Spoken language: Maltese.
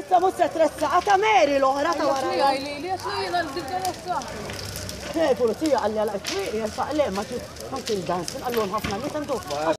Issa mhux se tressa ta' Mary l-oħra ta' wara. Li għax li jiena l-dibda nofsa. Pulizija għalli għal-qtwiri, jessaq le, ma kien dan, għallun ħafna li tandu.